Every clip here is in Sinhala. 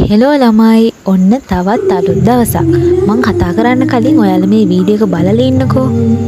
හෙලෝ ළමයි ඔන්න තවත් අලුත් දවසක් මං කතා කරන්න කලින් ඔයාලා මේ වීඩියෝ එක බලලා ඉන්නකෝ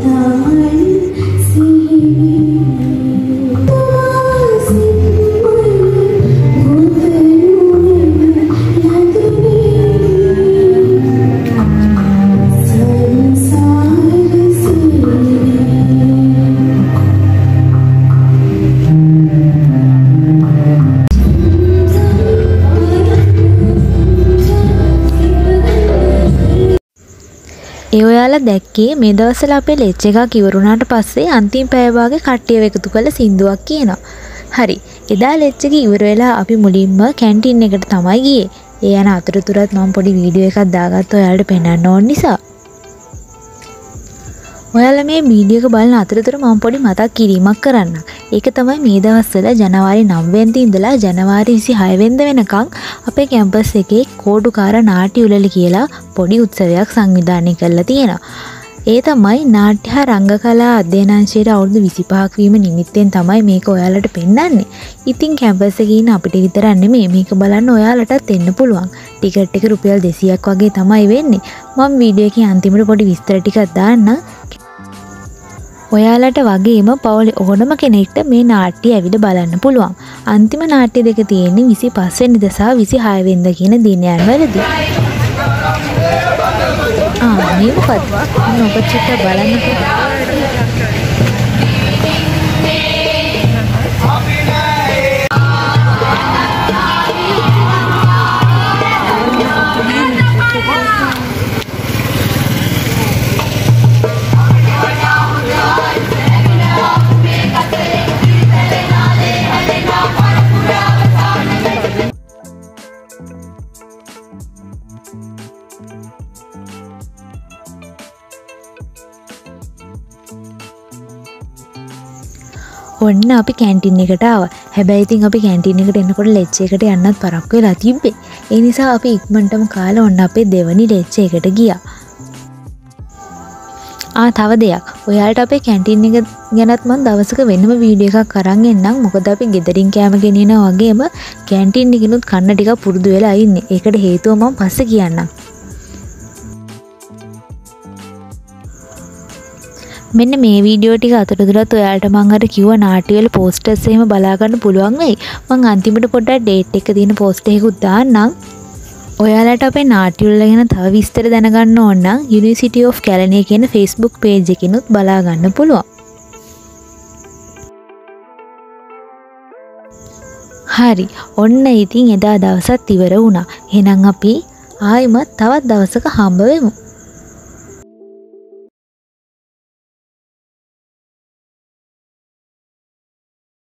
ඒ ඔයාලා දැක්කේ මේ දවස්වල අපේ ලෙච් එකක් ඉවරුණාට පස්සේ අන්තිම පැය භාගේ කට්ටියව එකතු කරලා සින්දුවක් කියනවා. හරි. එදා ලෙච් එක ඉවර වෙලා අපි මුලින්ම කැන්ටින් එකට තමයි ගියේ. ඒ යන අතරතුරත් මම පොඩි වීඩියෝ එකක් දාගත්තා ඔයාලට පෙන්වන්න ඕන නිසා. ඔයාලා මේ වීඩියෝ එක බලන අතරතුර මම පොඩි මතක් කිරීමක් කරන්නම්. ඒක තමයි මේ දවස්වල ජනවාරි 9 වෙනිදා ඉඳලා ජනවාරි 26 වෙනිදා වෙනකන් අපේ කැම්පස් එකේ කෝඩුකාර නාට්‍ය උළෙල කියලා පොඩි උත්සවයක් සංවිධානය කරලා තියෙනවා. ඒ තමයි නාට්‍ය හා රංගකලා අධ්‍යයනාංශයේ අවුරුදු 25ක් වීම නිමිත්තෙන් තමයි මේක ඔයාලට පෙන්වන්නේ. ඉතින් කැම්පස් එකේ ඉන්න අපිට විතරක් නෙමෙයි මේක බලන්න ඔයාලටත් එන්න පුළුවන්. ටිකට් එක රුපියල් 200ක් වගේ තමයි වෙන්නේ. මම වීඩියෝ එකේ අන්තිමට පොඩි විස්තර ටිකක් දාන්නම්. ඔයාලට වගේම පවුලේ ඕනම කෙනෙක්ට මේ නාට්‍ය ඇවිල්ලා බලන්න පුළුවන්. අන්තිම නාට්‍ය දෙක තියෙන්නේ 25 වෙනිදා සහ 26 වෙනිදා කියන දිනයන් වලදී. මේ මොකද්ද? ඔබ චිත්ත බලන්නකෝ. ඔන්න අපි කැන්ටින් එකට ආවා. හැබැයි ඉතින් අපි කැන්ටින් එකට එනකොට ලෙච් එකට යන්නත් පරක්කු වෙලා තිබ්බේ. ඒ නිසා අපි ඉක්මනටම කාලා ඔන්න අපේ දෙවනි ලෙච් එකට ගියා. තව දෙයක්. ඔයාලට අපේ කැන්ටින් එක ගැනත් මම දවසක වෙනම වීඩියෝ එකක් අරන් එන්නම්. මොකද අපි ගෙදරින් කෑම ගෙනියනවා වගේම කැන්ටින් එකකිනුත් කන්න ටිකක් පුරුදු වෙලා ඉන්නේ. ඒකට හේතුව මම පස්සේ කියන්නම්. මෙන්න මේ වීඩියෝ ටික අතරතුරත් ඔයාලට මම අර කිව්ව නාට්‍ය වල පෝස්ටර්ස් එහෙම බලා ගන්න පුළුවන් වෙයි. මම අන්තිමට පොඩ්ඩක් ඩේට් එක තියෙන පෝස්ට් එකකුත් දාන්නම්. ඔයාලට අපේ නාට්‍ය වල ගැන තව විස්තර දැනගන්න ඕන නම් University of Kelaniya කියන Facebook page එකකිනුත් බලා ගන්න පුළුවන්. හරි. ඔන්න ඉතින් එදා දවසත් ඉවර වුණා. එහෙනම් අපි ආයෙමත් තවත් දවසක හම්බ වෙමු.